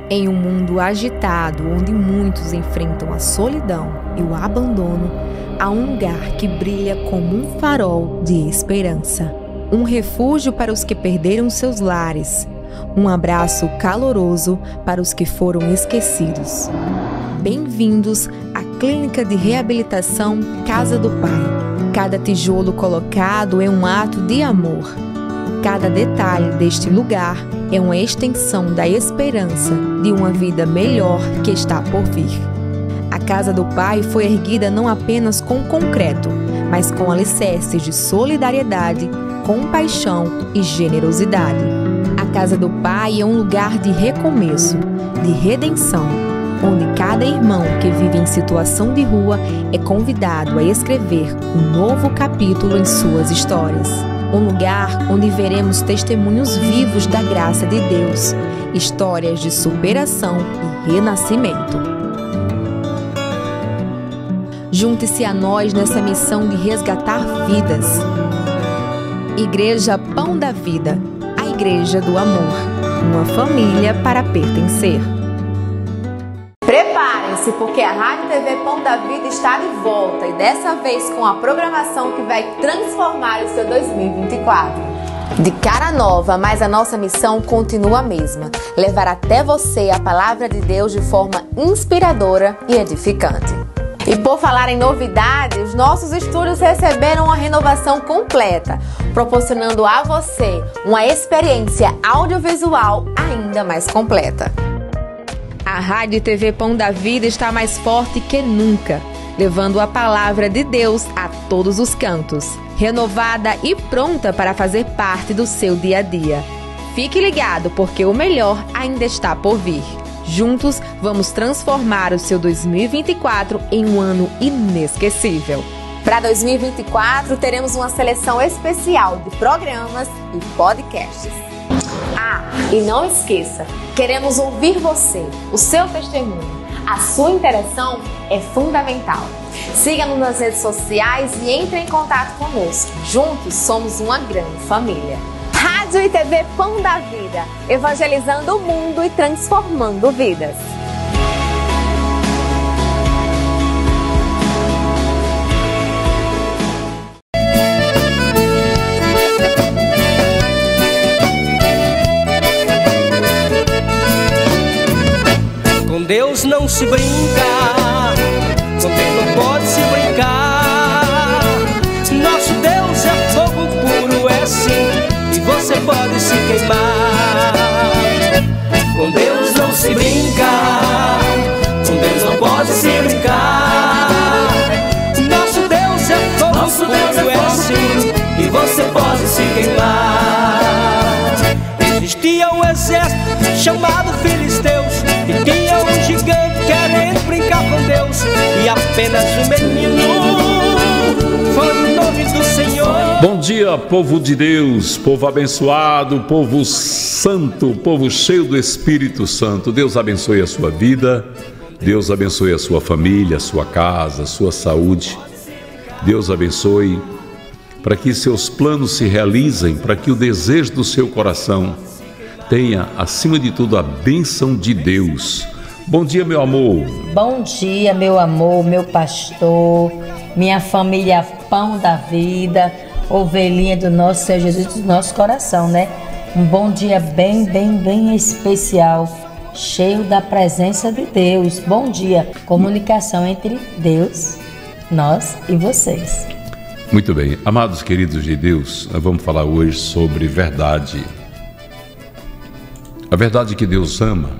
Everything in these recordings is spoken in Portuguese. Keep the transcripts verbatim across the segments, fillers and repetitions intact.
Em um mundo agitado, onde muitos enfrentam a solidão e o abandono, há um lugar que brilha como um farol de esperança. Um refúgio para os que perderam seus lares. Um abraço caloroso para os que foram esquecidos. Bem-vindos à Clínica de Reabilitação Casa do Pai. Cada tijolo colocado é um ato de amor. Cada detalhe deste lugar é uma extensão da esperança de uma vida melhor que está por vir. A Casa do Pai foi erguida não apenas com concreto, mas com alicerces de solidariedade, compaixão e generosidade. A Casa do Pai é um lugar de recomeço, de redenção, onde cada irmão que vive em situação de rua é convidado a escrever um novo capítulo em suas histórias. Um lugar onde veremos testemunhos vivos da graça de Deus, histórias de superação e renascimento. Junte-se a nós nessa missão de resgatar vidas. Igreja Pão da Vida, a Igreja do Amor, uma família para pertencer. Preparem-se, porque a Rádio T V Pão da Vida está de volta e dessa vez com a programação que vai transformar o seu dois mil e vinte e quatro. De cara nova, mas a nossa missão continua a mesma: levar até você a palavra de Deus de forma inspiradora e edificante. E por falar em novidade, os nossos estúdios receberam uma renovação completa, proporcionando a você uma experiência audiovisual ainda mais completa. A Rádio T V Pão da Vida está mais forte que nunca, levando a palavra de Deus a todos os cantos, renovada e pronta para fazer parte do seu dia a dia. Fique ligado, porque o melhor ainda está por vir. Juntos, vamos transformar o seu dois mil e vinte e quatro em um ano inesquecível. Para dois mil e vinte e quatro, teremos uma seleção especial de programas e podcasts. Ah, e não esqueça, queremos ouvir você, o seu testemunho. A sua interação é fundamental. Siga-nos nas redes sociais e entre em contato conosco. Juntos somos uma grande família. Rádio e T V Pão da Vida, evangelizando o mundo e transformando vidas. Com Deus não se brinca, com Deus não pode se brincar. Nosso Deus é fogo puro, é sim, e você pode se queimar. Com Deus não se brinca, com Deus não pode se brincar. Nosso Deus é fogo Nosso puro, Deus é, é sim, e você pode se queimar. Existia um exército chamado Filisteus, e tinha um gigante querendo brincar com Deus, e apenas um menino foi o nome do Senhor. Bom dia, povo de Deus, povo abençoado, povo santo, povo cheio do Espírito Santo. Deus abençoe a sua vida, Deus abençoe a sua família, a sua casa, a sua saúde. Deus abençoe para que seus planos se realizem, para que o desejo do seu coração tenha, acima de tudo, a bênção de Deus. Bom dia, meu amor. Bom dia, meu amor, meu pastor, minha família Pão da Vida, ovelhinha do nosso Senhor Jesus, do nosso coração, né? Um bom dia bem, bem, bem especial, cheio da presença de Deus. Bom dia, comunicação entre Deus, nós e vocês. Muito bem, amados queridos de Deus, nós vamos falar hoje sobre verdade. A verdade que Deus ama.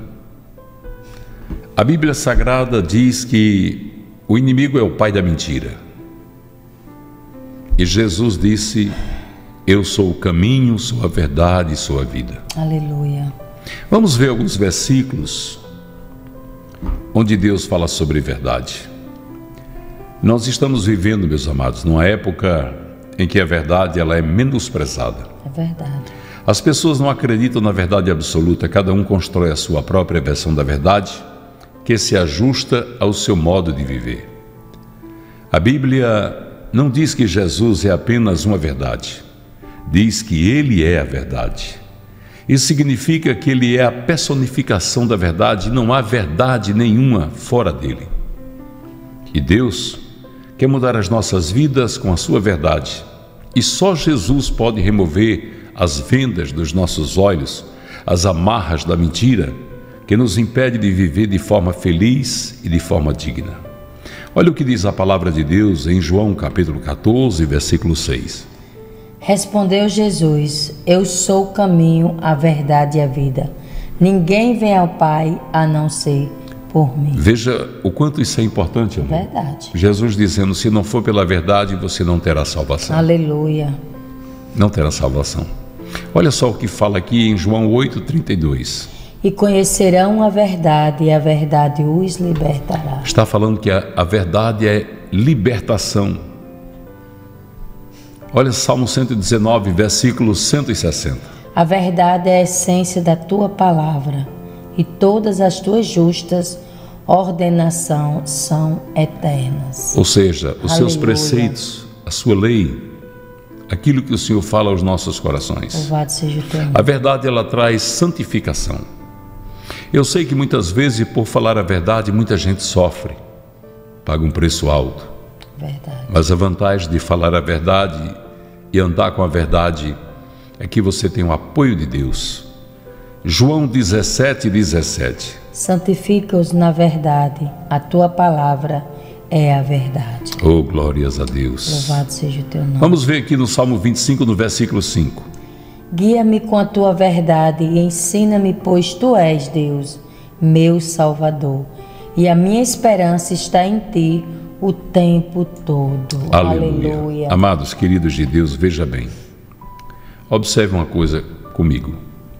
A Bíblia Sagrada diz que o inimigo é o pai da mentira. E Jesus disse: eu sou o caminho, sou a verdade e sou a vida. Aleluia. Vamos ver alguns versículos onde Deus fala sobre verdade. Nós estamos vivendo, meus amados, numa época em que a verdade ela é menosprezada. É verdade. As pessoas não acreditam na verdade absoluta, cada um constrói a sua própria versão da verdade, que se ajusta ao seu modo de viver. A Bíblia não diz que Jesus é apenas uma verdade, diz que Ele é a verdade. Isso significa que ele é a personificação da verdade, não há verdade nenhuma fora dele. E Deus quer mudar as nossas vidas com a sua verdade. E só Jesus pode remover as vendas dos nossos olhos, as amarras da mentira, que nos impede de viver de forma feliz e de forma digna. Olha o que diz a palavra de Deus em João capítulo quatorze, versículo seis. Respondeu Jesus: eu sou o caminho, a verdade e a vida. Ninguém vem ao Pai a não ser por mim. Veja o quanto isso é importante, amor. Verdade. Jesus dizendo: se não for pela verdade, você não terá salvação. Aleluia. Não terá salvação. Olha só o que fala aqui em João oito, trinta e dois. E conhecerão a verdade, e a verdade os libertará. Está falando que a, a verdade é libertação. Olha Salmo cento e dezenove, versículo cento e sessenta. A verdade é a essência da tua palavra, e todas as tuas justas ordenações são eternas. Ou seja, os Aleluia. Seus preceitos, a sua lei, aquilo que o Senhor fala aos nossos corações. Louvado seja o teu nome. A verdade, ela traz santificação. Eu sei que muitas vezes, por falar a verdade, muita gente sofre, paga um preço alto. Verdade. Mas a vantagem de falar a verdade e andar com a verdade é que você tem o apoio de Deus. João dezessete, dezessete. Santifica-os na verdade, a tua palavra é a verdade. Oh, glórias a Deus. Louvado seja o teu nome. Vamos ver aqui no Salmo vinte e cinco, no versículo cinco. Guia-me com a tua verdade e ensina-me, pois tu és Deus, meu Salvador, e a minha esperança está em ti o tempo todo. Aleluia. Aleluia. Amados, queridos de Deus, veja bem. Observe uma coisa comigo.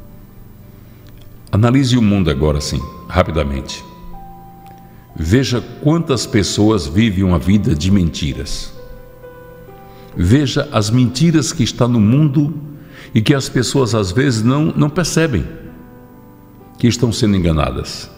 Analise o mundo agora sim, rapidamente. Veja quantas pessoas vivem uma vida de mentiras. Veja as mentiras que estão no mundo e que as pessoas às vezes não, não percebem que estão sendo enganadas.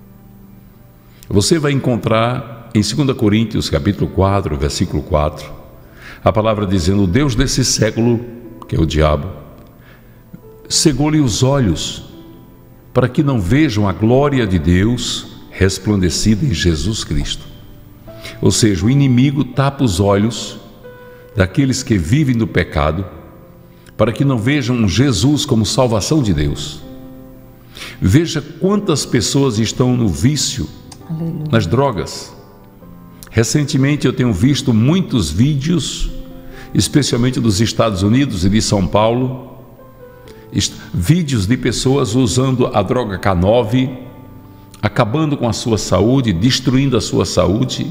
Você vai encontrar em dois Coríntios capítulo quatro, versículo quatro, a palavra dizendo: o Deus desse século, que é o diabo, cegou-lhe os olhos para que não vejam a glória de Deus resplandecida em Jesus Cristo. Ou seja, o inimigo tapa os olhos daqueles que vivem no pecado para que não vejam Jesus como salvação de Deus. Veja quantas pessoas estão no vício, Aleluia. Nas drogas. Recentemente eu tenho visto muitos vídeos, especialmente dos Estados Unidos e de São Paulo, vídeos de pessoas usando a droga K nove, acabando com a sua saúde, destruindo a sua saúde.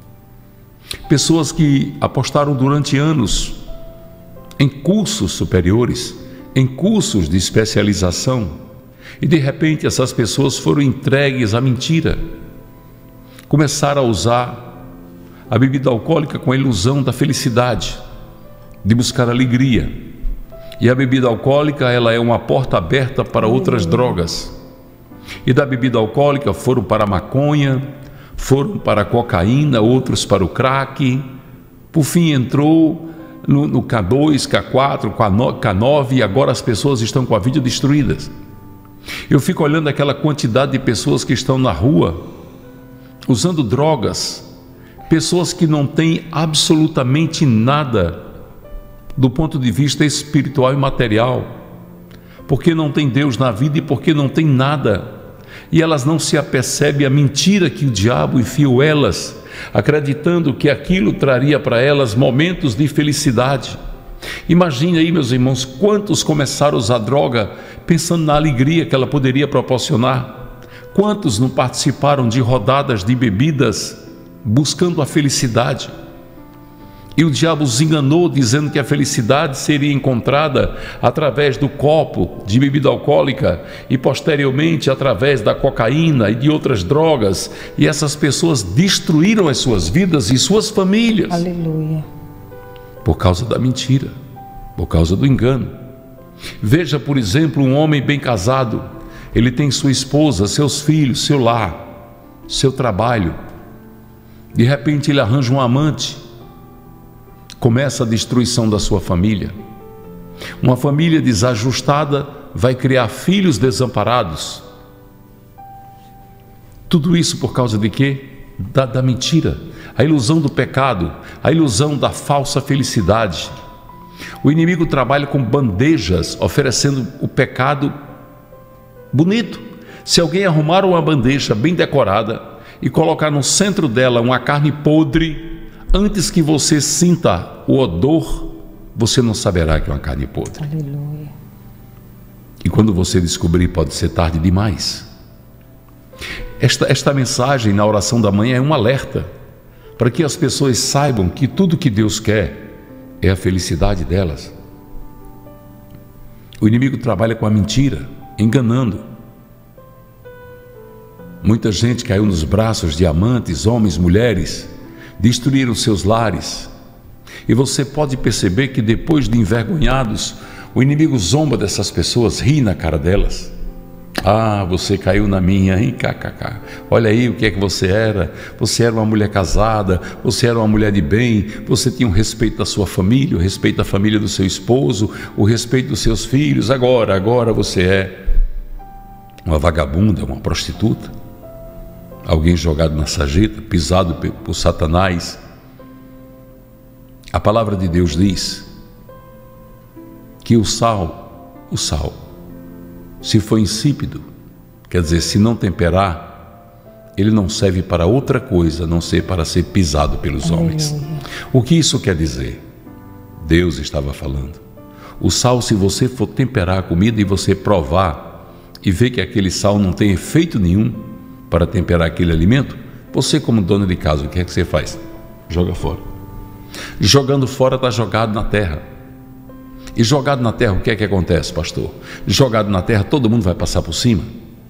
Pessoas que apostaram durante anos em cursos superiores, em cursos de especialização, e de repente essas pessoas foram entregues à mentira. Começaram a usar a bebida alcoólica com a ilusão da felicidade, de buscar alegria. E a bebida alcoólica, ela é uma porta aberta para outras drogas. E da bebida alcoólica foram para a maconha, foram para a cocaína, outros para o crack. Por fim entrou no, no K dois, K quatro, K nove, e agora as pessoas estão com a vida destruídas. Eu fico olhando aquela quantidade de pessoas que estão na rua usando drogas, pessoas que não têm absolutamente nada do ponto de vista espiritual e material, porque não tem Deus na vida e porque não tem nada, e elas não se apercebem a mentira que o diabo enfiou elas, acreditando que aquilo traria para elas momentos de felicidade. Imagine aí, meus irmãos, quantos começaram a usar droga pensando na alegria que ela poderia proporcionar. Quantos não participaram de rodadas de bebidas buscando a felicidade? E o diabo os enganou dizendo que a felicidade seria encontrada através do copo de bebida alcoólica e posteriormente através da cocaína e de outras drogas, e essas pessoas destruíram as suas vidas e suas famílias. Aleluia. Por causa da mentira, por causa do engano. Veja, por exemplo, um homem bem casado, ele tem sua esposa, seus filhos, seu lar, seu trabalho. De repente ele arranja um amante, começa a destruição da sua família. Uma família desajustada vai criar filhos desamparados. Tudo isso por causa de quê? Da, da mentira, a ilusão do pecado, a ilusão da falsa felicidade. O inimigo trabalha com bandejas, oferecendo o pecado bonito. Se alguém arrumar uma bandeja bem decorada e colocar no centro dela uma carne podre, antes que você sinta o odor, você não saberá que é uma carne podre. Aleluia. E quando você descobrir, pode ser tarde demais. Esta, esta mensagem na oração da manhã é um alerta para que as pessoas saibam que tudo que Deus quer é a felicidade delas. O inimigo trabalha com a mentira, enganando. Muita gente caiu nos braços de amantes, homens, mulheres, destruíram seus lares. E você pode perceber que depois de envergonhados, o inimigo zomba dessas pessoas, ri na cara delas. Ah, você caiu na minha, hein, kkk. Olha aí o que é que você era. Você era uma mulher casada, você era uma mulher de bem, você tinha o respeito da sua família, o respeito da família do seu esposo, o respeito dos seus filhos. Agora, agora você é uma vagabunda, uma prostituta, alguém jogado na sarjeta, pisado por Satanás. A palavra de Deus diz que o sal, o sal, se for insípido, quer dizer, se não temperar, ele não serve para outra coisa, a não ser para ser pisado pelos homens. O que isso quer dizer? Deus estava falando. O sal, se você for temperar a comida e você provar e ver que aquele sal não tem efeito nenhum para temperar aquele alimento, você, como dona de casa, o que é que você faz? Joga fora. Jogando fora, está jogado na terra. E jogado na terra, o que é que acontece, pastor? Jogado na terra, todo mundo vai passar por cima.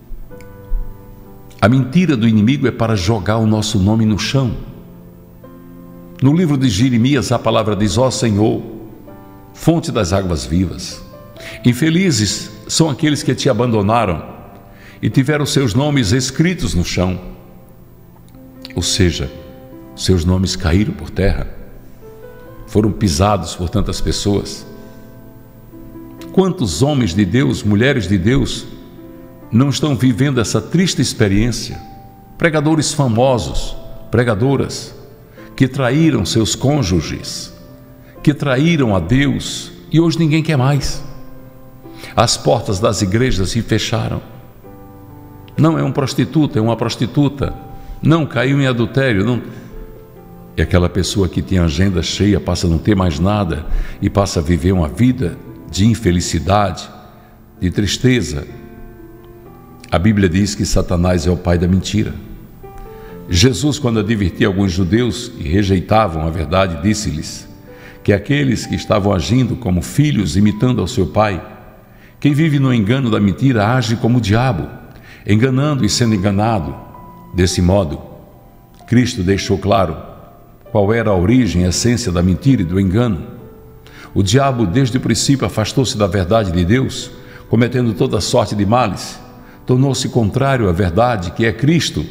A mentira do inimigo é para jogar o nosso nome no chão. No livro de Jeremias, a palavra diz: ó Senhor, fonte das águas vivas, infelizes são aqueles que te abandonaram e tiveram seus nomes escritos no chão. Ou seja, seus nomes caíram por terra, foram pisados por tantas pessoas. Quantos homens de Deus, mulheres de Deus, não estão vivendo essa triste experiência? Pregadores famosos, pregadoras, que traíram seus cônjuges, que traíram a Deus, e hoje ninguém quer mais. As portas das igrejas se fecharam. Não é um prostituto, é uma prostituta. Não, caiu em adultério, não. E aquela pessoa que tem a agenda cheia passa a não ter mais nada e passa a viver uma vida de infelicidade, de tristeza. A Bíblia diz que Satanás é o pai da mentira. Jesus, quando advertia alguns judeus que rejeitavam a verdade, disse-lhes que aqueles que estavam agindo como filhos, imitando ao seu pai, quem vive no engano da mentira age como o diabo, enganando e sendo enganado. Desse modo, Cristo deixou claro qual era a origem, a essência da mentira e do engano. O diabo, desde o princípio, afastou-se da verdade de Deus, cometendo toda sorte de males, tornou-se contrário à verdade, que é Cristo,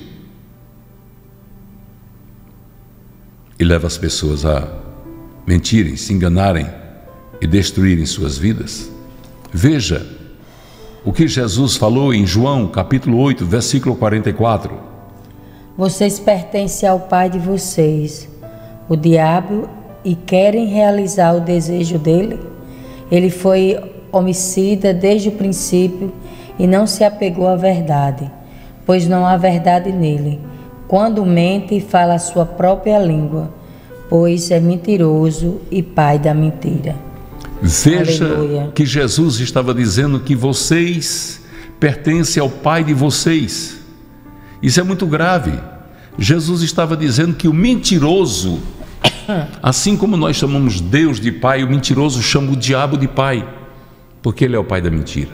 e leva as pessoas a mentirem, se enganarem e destruírem suas vidas. Veja o que Jesus falou em João, capítulo oito, versículo quarenta e quatro. Vocês pertencem ao pai de vocês, o diabo, e querem realizar o desejo dele. Ele foi homicida desde o princípio e não se apegou à verdade, pois não há verdade nele. Quando mente, fala a sua própria língua, pois é mentiroso e pai da mentira. Veja Aleluia. Que Jesus estava dizendo que vocês pertencem ao pai de vocês. Isso é muito grave. Jesus estava dizendo que o mentiroso, assim como nós chamamos Deus de pai, o mentiroso chama o diabo de pai, porque ele é o pai da mentira.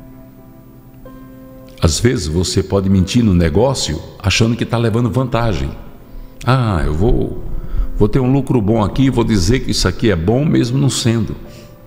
Às vezes você pode mentir no negócio achando que está levando vantagem. Ah, eu vou, vou ter um lucro bom aqui, vou dizer que isso aqui é bom mesmo não sendo.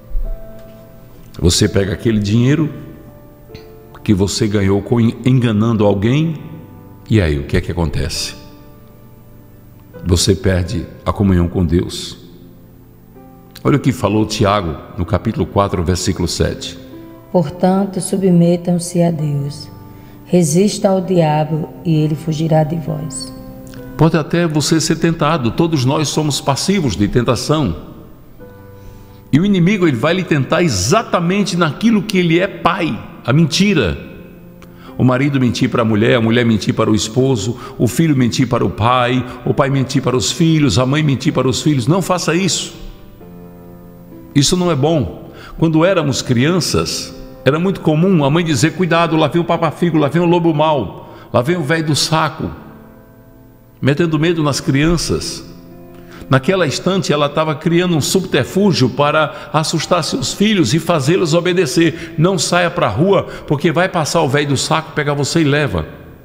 Você pega aquele dinheiro que você ganhou enganando alguém, e aí o que é que acontece? Você perde a comunhão com Deus. Olha o que falou Tiago no capítulo quatro, versículo sete. Portanto, submetam-se a Deus. Resista ao diabo e ele fugirá de vós. Pode até você ser tentado, todos nós somos passivos de tentação. E o inimigo ele vai lhe tentar exatamente naquilo que ele é pai, a mentira. O marido mentir para a mulher, a mulher mentir para o esposo, o filho mentir para o pai, o pai mentir para os filhos, a mãe mentir para os filhos. Não faça isso. Isso não é bom. Quando éramos crianças, era muito comum a mãe dizer: cuidado, lá vem o papafigo, lá vem o lobo mau, lá vem o velho do saco, metendo medo nas crianças. Naquela instante ela estava criando um subterfúgio para assustar seus filhos e fazê-los obedecer. Não saia para a rua, porque vai passar o velho do saco, pegar você e leva.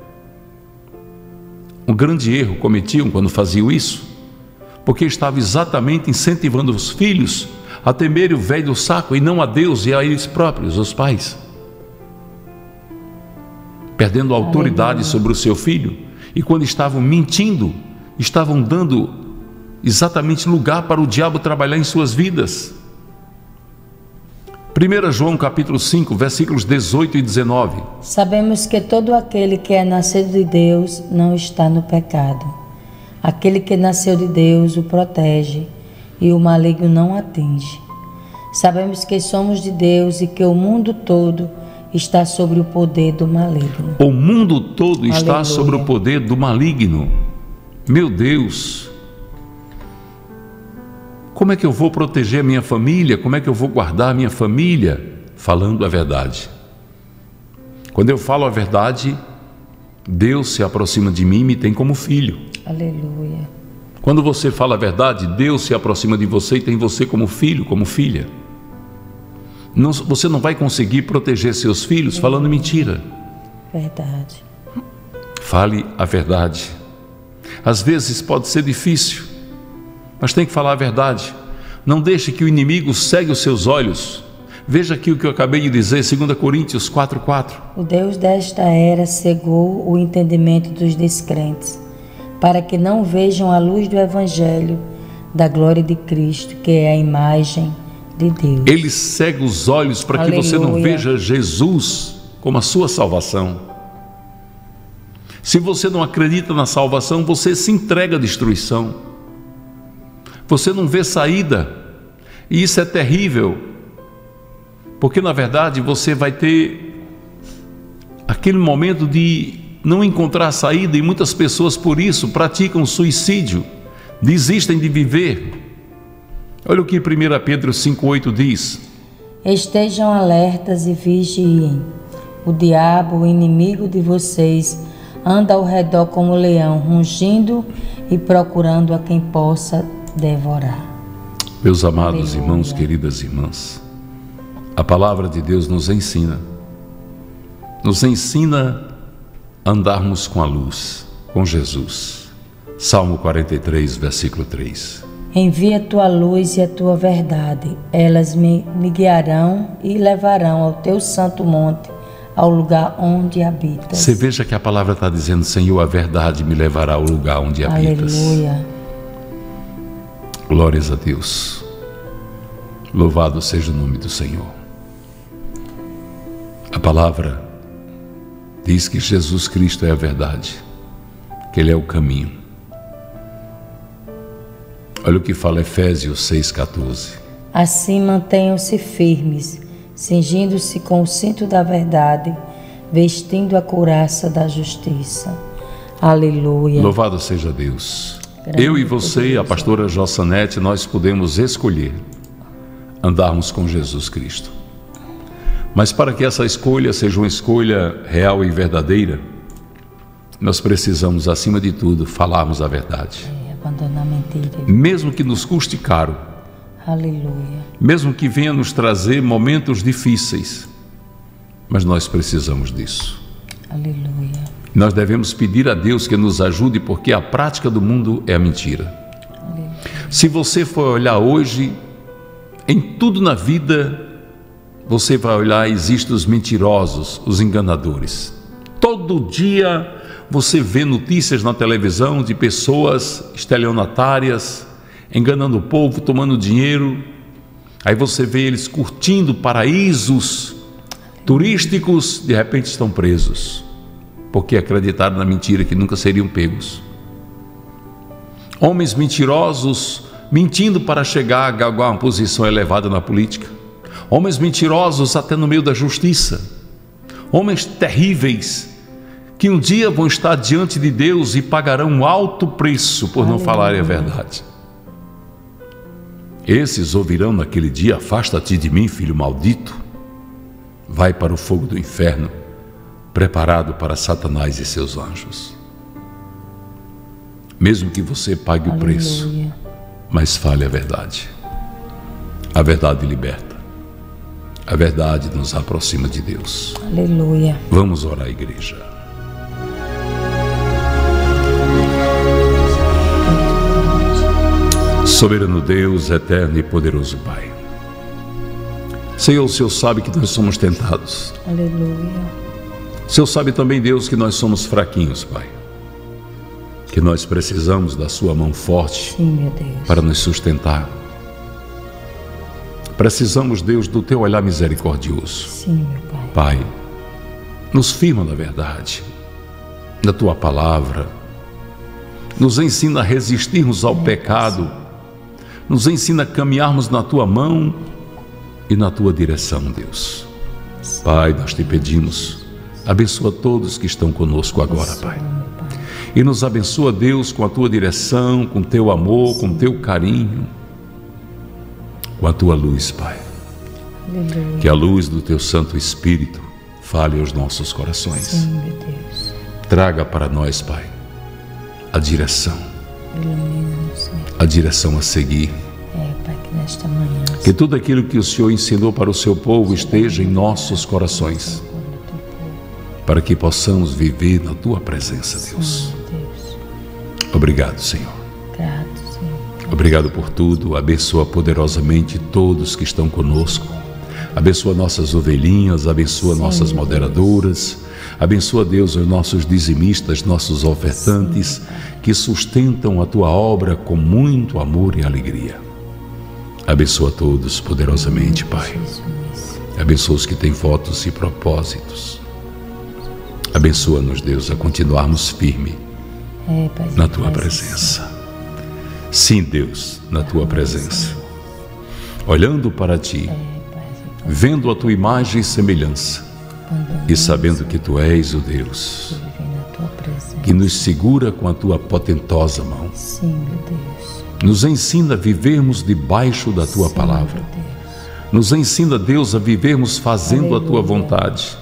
Um grande erro cometiam quando faziam isso, porque estavam exatamente incentivando os filhos a temerem o velho do saco e não a Deus e a eles próprios, os pais, perdendo a autoridade sobre o seu filho. E quando estavam mentindo, estavam dando exatamente lugar para o diabo trabalhar em suas vidas. primeiro João capítulo cinco, versículos dezoito e dezenove. Sabemos que todo aquele que é nascido de Deus não está no pecado. Aquele que nasceu de Deus o protege e o maligno não atinge. Sabemos que somos de Deus e que o mundo todo está sobre o poder do maligno. O mundo todo está Aleluia. Sobre o poder do maligno. Meu Deus! Como é que eu vou proteger a minha família? Como é que eu vou guardar a minha família? Falando a verdade. Quando eu falo a verdade, Deus se aproxima de mim e me tem como filho. Aleluia. Quando você fala a verdade, Deus se aproxima de você e tem você como filho, como filha. Não, você não vai conseguir proteger seus filhos falando mentira. Verdade. Fale a verdade. Às vezes pode ser difícil, mas tem que falar a verdade. Não deixe que o inimigo cegue os seus olhos. Veja aqui o que eu acabei de dizer, dois Coríntios quatro, quatro. O Deus desta era cegou o entendimento dos descrentes, para que não vejam a luz do Evangelho da glória de Cristo, que é a imagem de Deus. Ele cega os olhos para que você não veja Jesus como a sua salvação. Se você não acredita na salvação, você se entrega à destruição. Você não vê saída, e isso é terrível, porque na verdade você vai ter aquele momento de não encontrar saída, e muitas pessoas por isso praticam suicídio, desistem de viver. Olha o que primeiro Pedro cinco, oito diz: estejam alertas e vigiem. O diabo, o inimigo de vocês, anda ao redor como leão, rugindo e procurando a quem possa devorar. Meus amados Aleluia. Irmãos, queridas irmãs, a palavra de Deus nos ensina, nos ensina a andarmos com a luz, com Jesus. Salmo quarenta e três, versículo três. Envia a tua luz e a tua verdade, elas me, me guiarão e levarão ao teu santo monte, ao lugar onde habitas. Você veja que a palavra está dizendo: Senhor, a verdade me levará ao lugar onde habitas. Aleluia. Glórias a Deus. Louvado seja o nome do Senhor. A palavra diz que Jesus Cristo é a verdade, que Ele é o caminho. Olha o que fala Efésios seis, quatorze. Assim mantenham-se firmes, cingindo-se com o cinto da verdade, vestindo a couraça da justiça. Aleluia. Louvado seja Deus. Grande Eu e você, Deus. a pastora Jossanete, nós podemos escolher andarmos com Jesus Cristo. Mas para que essa escolha seja uma escolha real e verdadeira, nós precisamos, acima de tudo, falarmos a verdade. É, abandonar a mentira. Mesmo que nos custe caro, Aleluia. mesmo que venha nos trazer momentos difíceis, mas nós precisamos disso. Aleluia. Nós devemos pedir a Deus que nos ajude, porque a prática do mundo é a mentira. Aleluia. Se você for olhar hoje, em tudo na vida, você vai olhar, existem os mentirosos, os enganadores. Todo dia você vê notícias na televisão de pessoas estelionatárias, enganando o povo, tomando dinheiro. Aí você vê eles curtindo paraísos Turísticos, de repente, estão presos, porque acreditaram na mentira que nunca seriam pegos. Homens mentirosos, mentindo para chegar a galgar uma posição elevada na política. Homens mentirosos até no meio da justiça. Homens terríveis, que um dia vão estar diante de Deus e pagarão um alto preço por não falarem a verdade. Esses ouvirão naquele dia: afasta-te de mim, filho maldito. Vai para o fogo do inferno, preparado para Satanás e seus anjos. Mesmo que você pague o preço, Aleluia. mas fale a verdade. A verdade liberta. A verdade nos aproxima de Deus. Aleluia. Vamos orar, igreja. Soberano Deus, eterno e poderoso Pai. Senhor, o Senhor sabe que nós somos tentados. Aleluia. O Senhor sabe também, Deus, que nós somos fraquinhos, Pai. Que nós precisamos da sua mão forte. Sim, meu Deus. Para nos sustentar. Precisamos, Deus, do teu olhar misericordioso. Sim, meu Pai. Pai, nos firma na verdade, na tua palavra. Nos ensina a resistirmos ao pecado. Nos ensina a caminharmos na tua mão e na tua direção, Deus. Pai, nós te pedimos, abençoa todos que estão conosco agora, Pai. E nos abençoa, Deus, com a tua direção, com o teu amor, com o teu carinho, com a tua luz, Pai. Aleluia. Que a luz do teu Santo Espírito fale aos nossos corações. Sim, meu Deus. Traga para nós, Pai, a direção, Ilumina-nos, Senhor. a direção a seguir. É, Pai, que nesta manhã, Que tudo aquilo que o Senhor ensinou para o seu povo esteja em nossos corações, para que possamos viver na tua presença, Deus. meu Deus. Obrigado, Senhor. Grato, Senhor. Obrigado por tudo. Abençoa poderosamente todos que estão conosco. Abençoa nossas ovelhinhas, abençoa nossas moderadoras. Abençoa, Deus, os nossos dizimistas, nossos ofertantes, que sustentam a tua obra com muito amor e alegria. Abençoa todos poderosamente, Pai. Jesus. Abençoa os que têm votos e propósitos. Abençoa-nos, Deus, a continuarmos firme É, Pai, na tua faz presença. Sim, Deus, na tua presença. Olhando para ti, assim. É, Pai, vendo a tua imagem e semelhança, quando e sabendo que tu és o Deus viver na tua presença. que nos segura com a tua potentosa mão. Sim, meu Deus. Nos ensina a vivermos debaixo da tua Sim, palavra. meu Deus. Nos ensina, Deus, a vivermos fazendo a tua Aleluia. vontade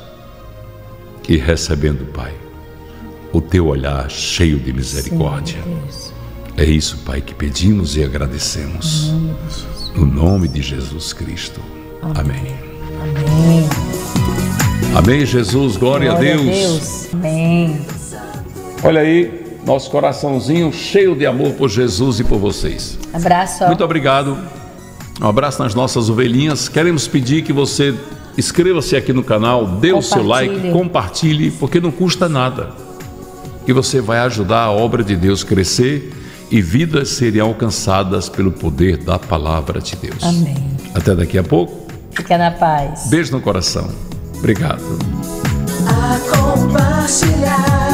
e recebendo, Pai, o teu olhar cheio de misericórdia. Sim, meu Deus. É isso, Pai, que pedimos e agradecemos. Em nome de Jesus. No nome de Jesus Cristo. Amém. Amém. Amém, Jesus. Glória, Glória a Deus. Amém. Olha aí, nosso coraçãozinho cheio de amor por Jesus e por vocês. Abraço. ó. Muito obrigado. Um abraço nas nossas ovelhinhas. Queremos pedir que você inscreva-se aqui no canal, dê o seu like, Compartilhe. compartilhe, porque não custa nada. E você vai ajudar a obra de Deus crescer e vidas serem alcançadas pelo poder da palavra de Deus. Amém. Até daqui a pouco. Fica na paz. Beijo no coração. Obrigado. A compartilhar.